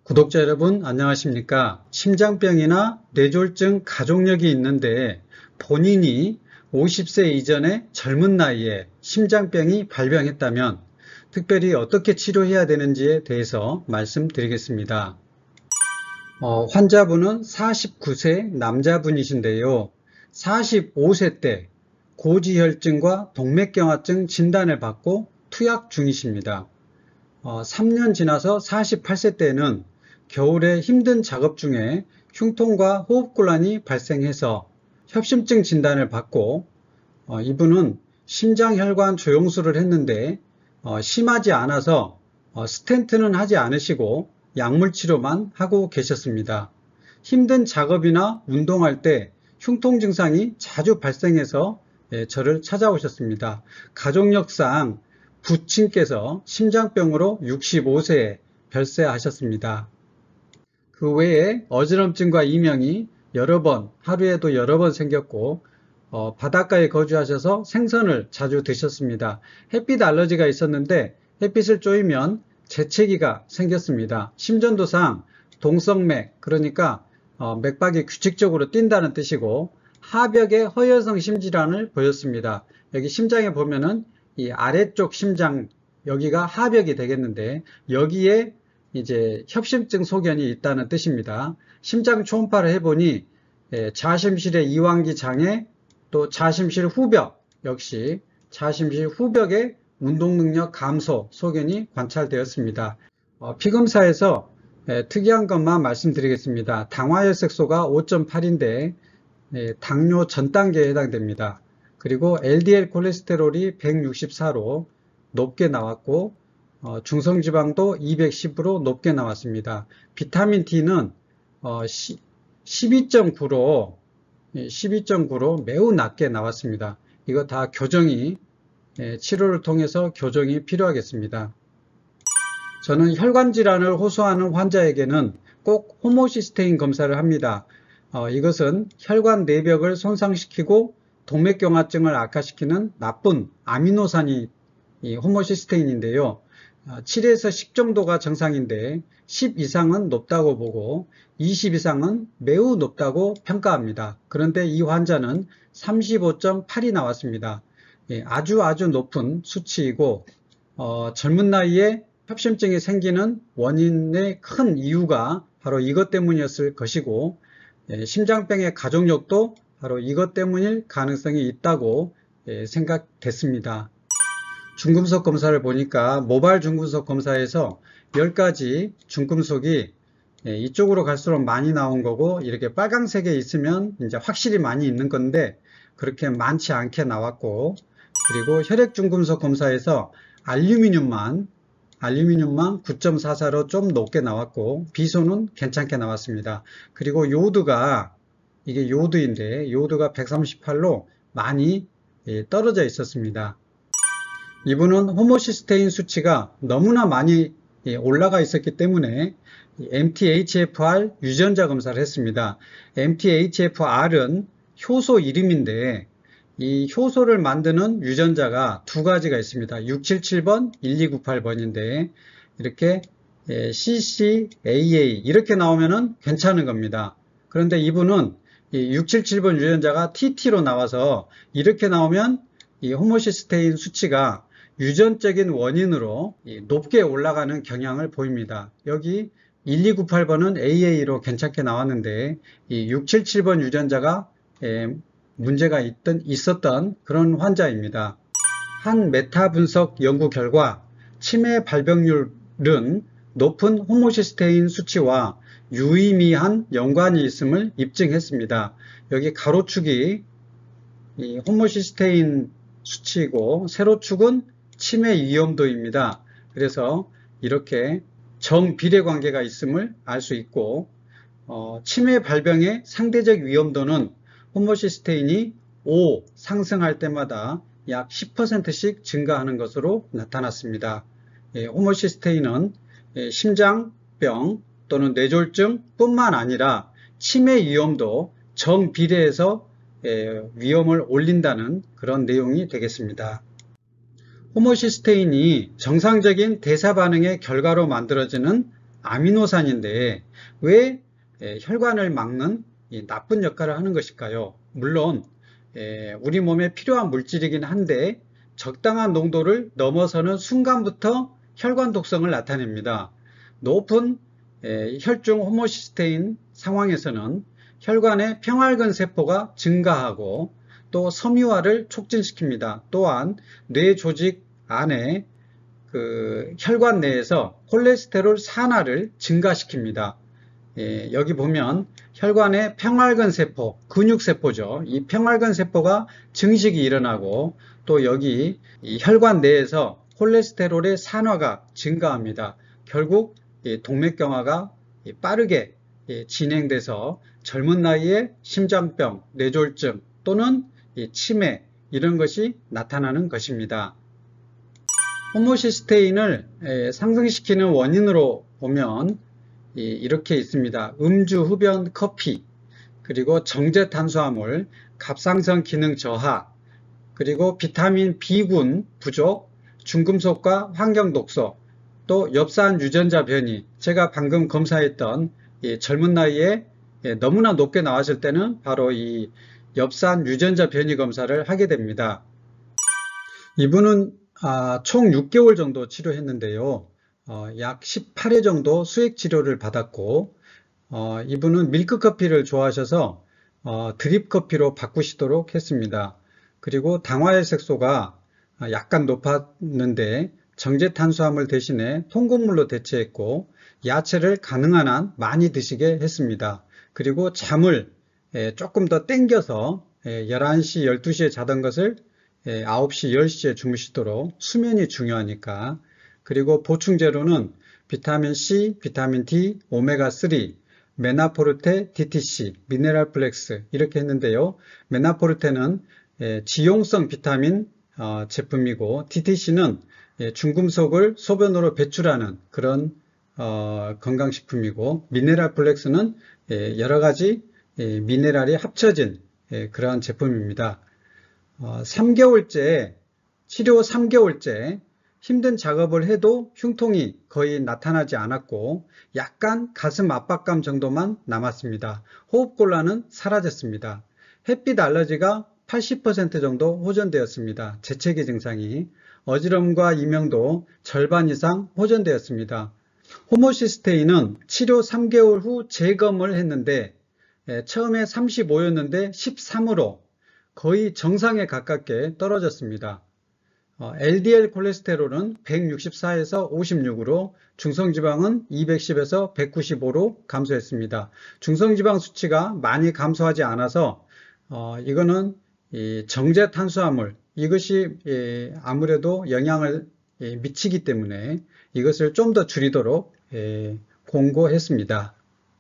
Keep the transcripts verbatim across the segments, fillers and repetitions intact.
구독자 여러분 안녕하십니까? 심장병이나 뇌졸중 가족력이 있는데 본인이 오십 세 이전에 젊은 나이에 심장병이 발병했다면 특별히 어떻게 치료해야 되는지에 대해서 말씀드리겠습니다. 어, 환자분은 사십구 세 남자분이신데요. 사십오 세 때 고지혈증과 동맥경화증 진단을 받고 투약 중이십니다. 어, 삼 년 지나서 사십팔 세 때는 겨울에 힘든 작업 중에 흉통과 호흡곤란이 발생해서 협심증 진단을 받고 어, 이분은 심장혈관 조영술을 했는데 어, 심하지 않아서 어, 스텐트는 하지 않으시고 약물치료만 하고 계셨습니다. 힘든 작업이나 운동할 때 흉통 증상이 자주 발생해서 예, 저를 찾아오셨습니다. 가족력상 부친께서 심장병으로 육십오 세에 별세하셨습니다. 그 외에 어지럼증과 이명이 여러 번, 하루에도 여러 번 생겼고 어, 바닷가에 거주하셔서 생선을 자주 드셨습니다. 햇빛 알러지가 있었는데 햇빛을 쬐면 재채기가 생겼습니다. 심전도상 동성맥, 그러니까 어, 맥박이 규칙적으로 뛴다는 뜻이고 하벽에 허혈성 심질환을 보였습니다. 여기 심장에 보면은 이 아래쪽 심장, 여기가 하벽이 되겠는데 여기에 이제 협심증 소견이 있다는 뜻입니다. 심장 초음파를 해보니 좌심실의 이완기 장애, 또 좌심실 후벽, 역시 좌심실 후벽의 운동능력 감소 소견이 관찰되었습니다. 어, 피검사에서 예, 특이한 것만 말씀드리겠습니다. 당화혈색소가 오 점 팔인데 예, 당뇨 전 단계에 해당됩니다. 그리고 엘디엘 콜레스테롤이 백육십사로 높게 나왔고 어, 중성지방도 이백십으로 높게 나왔습니다. 비타민 D는 어, 십이 점 구로 십이 점 구로 매우 낮게 나왔습니다. 이거 다 교정이 예, 치료를 통해서 교정이 필요하겠습니다. 저는 혈관 질환을 호소하는 환자에게는 꼭 호모시스테인 검사를 합니다. 어, 이것은 혈관 내벽을 손상시키고 동맥경화증을 악화시키는 나쁜 아미노산이 이 호모시스테인인데요. 칠에서 십 정도가 정상인데 십 이상은 높다고 보고 이십 이상은 매우 높다고 평가합니다. 그런데 이 환자는 삼십오 점 팔이 나왔습니다. 예, 아주 아주 높은 수치이고 어, 젊은 나이에 협심증이 생기는 원인의 큰 이유가 바로 이것 때문이었을 것이고 예, 심장병의 가족력도 바로 이것 때문일 가능성이 있다고 예, 생각됐습니다. 중금속 검사를 보니까 모발 중금속 검사에서 열 가지 중금속이 예, 이쪽으로 갈수록 많이 나온 거고 이렇게 빨강색에 있으면 이제 확실히 많이 있는 건데 그렇게 많지 않게 나왔고, 그리고 혈액 중금속 검사에서 알루미늄만 알루미늄만 구 점 사사로 좀 높게 나왔고 비소는 괜찮게 나왔습니다. 그리고 요드가 이게 요드인데 요드가 백삼십팔로 많이 떨어져 있었습니다. 이분은 호모시스테인 수치가 너무나 많이 올라가 있었기 때문에 엠티에이치에프알 유전자 검사를 했습니다. 엠티에이치에프알은 효소 이름인데 이 효소를 만드는 유전자가 두 가지가 있습니다. 육칠칠 번, 일이구팔 번인데 이렇게 씨씨에이에이 이렇게 나오면은 괜찮은 겁니다. 그런데 이분은 이 육칠칠 번 유전자가 티티로 나와서 이렇게 나오면 이 호모시스테인 수치가 유전적인 원인으로 높게 올라가는 경향을 보입니다. 여기 일이구팔 번은 에이에이로 괜찮게 나왔는데 이 육칠칠 번 유전자가 문제가 있던, 있었던 그런 환자입니다. 한 메타 분석 연구 결과 치매 발병률은 높은 호모시스테인 수치와 유의미한 연관이 있음을 입증했습니다. 여기 가로축이 이 호모시스테인 수치이고 세로축은 치매 위험도입니다. 그래서 이렇게 정비례 관계가 있음을 알 수 있고 어, 치매 발병의 상대적 위험도는 호모시스테인이 오 상승할 때마다 약 십 퍼센트씩 증가하는 것으로 나타났습니다. 예, 호모시스테인은 예, 심장병 또는 뇌졸중 뿐만 아니라 치매 위험도 정비례해서 예, 위험을 올린다는 그런 내용이 되겠습니다. 호모시스테인이 정상적인 대사 반응의 결과로 만들어지는 아미노산인데 왜 혈관을 막는 나쁜 역할을 하는 것일까요? 물론 우리 몸에 필요한 물질이긴 한데 적당한 농도를 넘어서는 순간부터 혈관 독성을 나타냅니다. 높은 혈중 호모시스테인 상황에서는 혈관의 평활근 세포가 증가하고 또 섬유화를 촉진시킵니다. 또한 뇌 조직 안에 그 혈관 내에서 콜레스테롤 산화를 증가시킵니다. 예, 여기 보면 혈관의 평활근 세포, 근육세포죠. 이 평활근 세포가 증식이 일어나고 또 여기 이 혈관 내에서 콜레스테롤의 산화가 증가합니다. 결국 동맥경화가 빠르게 진행돼서 젊은 나이에 심장병, 뇌졸중 또는 치매 이런 것이 나타나는 것입니다. 호모시스테인을 상승시키는 원인으로 보면 이렇게 있습니다. 음주, 흡연, 커피, 그리고 정제 탄수화물, 갑상선 기능 저하, 그리고 비타민 B군 부족, 중금속과 환경 독소, 또 엽산 유전자 변이, 제가 방금 검사했던 이 젊은 나이에 너무나 높게 나왔을 때는 바로 이 엽산 유전자 변이 검사를 하게 됩니다. 이분은 아, 총 육 개월 정도 치료했는데요. 어, 약 십팔 회 정도 수액 치료를 받았고 어, 이분은 밀크커피를 좋아하셔서 어, 드립커피로 바꾸시도록 했습니다. 그리고 당화혈색소가 약간 높았는데 정제탄수화물 대신에 통곡물로 대체했고 야채를 가능한 한 많이 드시게 했습니다. 그리고 잠을 조금 더 땡겨서 열한 시, 열두 시에 자던 것을 아홉 시, 열 시에 주무시도록 수면이 중요하니까. 그리고 보충제로는 비타민 C, 비타민 D, 오메가 쓰리, 메나포르테, 디티씨, 미네랄 플렉스 이렇게 했는데요. 메나포르테는 지용성 비타민 제품이고 디티씨는 중금속을 소변으로 배출하는 그런 건강식품이고 미네랄 플렉스는 여러 가지 미네랄이 합쳐진 그러한 제품입니다. 삼 개월째, 치료 삼 개월째 힘든 작업을 해도 흉통이 거의 나타나지 않았고 약간 가슴 압박감 정도만 남았습니다. 호흡곤란은 사라졌습니다. 햇빛 알러지가 팔십 퍼센트 정도 호전되었습니다. 재채기 증상이 어지럼과 이명도 절반 이상 호전되었습니다. 호모시스테인은 치료 삼 개월 후 재검을 했는데 처음에 삼십오였는데 십삼으로 거의 정상에 가깝게 떨어졌습니다. 엘디엘 콜레스테롤은 백육십사에서 오십육으로 중성지방은 이백십에서 백구십오로 감소했습니다. 중성지방 수치가 많이 감소하지 않아서 어, 이거는 이 정제 탄수화물 이것이 예, 아무래도 영향을 예, 미치기 때문에 이것을 좀 더 줄이도록 예, 공고했습니다.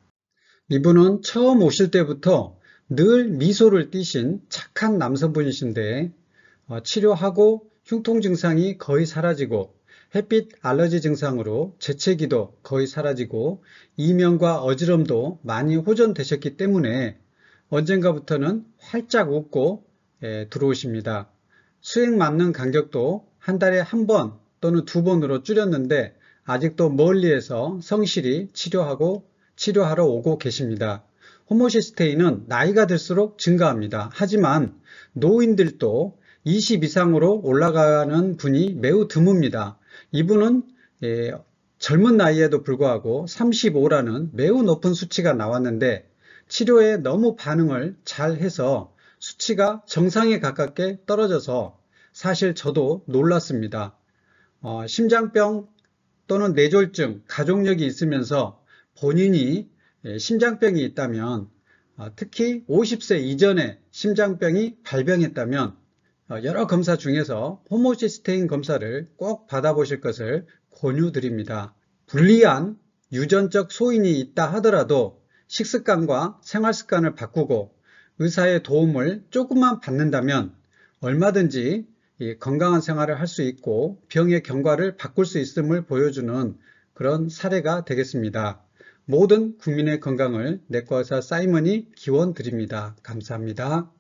이분은 처음 오실 때부터 늘 미소를 띠신 착한 남성분이신데 어, 치료하고 흉통 증상이 거의 사라지고 햇빛 알러지 증상으로 재채기도 거의 사라지고 이명과 어지럼도 많이 호전되셨기 때문에 언젠가부터는 활짝 웃고 예, 들어오십니다. 수액 맞는 간격도 한 달에 한 번 또는 두 번으로 줄였는데 아직도 멀리에서 성실히 치료하고 치료하러 오고 계십니다. 호모시스테인은 나이가 들수록 증가합니다. 하지만 노인들도 이십 이상으로 올라가는 분이 매우 드뭅니다. 이분은 예, 젊은 나이에도 불구하고 삼십오라는 매우 높은 수치가 나왔는데 치료에 너무 반응을 잘 해서 수치가 정상에 가깝게 떨어져서 사실 저도 놀랐습니다. 어, 심장병 또는 뇌졸중, 가족력이 있으면서 본인이 심장병이 있다면 어, 특히 오십 세 이전에 심장병이 발병했다면 어, 여러 검사 중에서 호모시스테인 검사를 꼭 받아보실 것을 권유드립니다. 불리한 유전적 소인이 있다 하더라도 식습관과 생활습관을 바꾸고 의사의 도움을 조금만 받는다면 얼마든지 건강한 생활을 할 수 있고 병의 경과를 바꿀 수 있음을 보여주는 그런 사례가 되겠습니다. 모든 국민의 건강을 내과 의사 사이먼이 기원 드립니다. 감사합니다.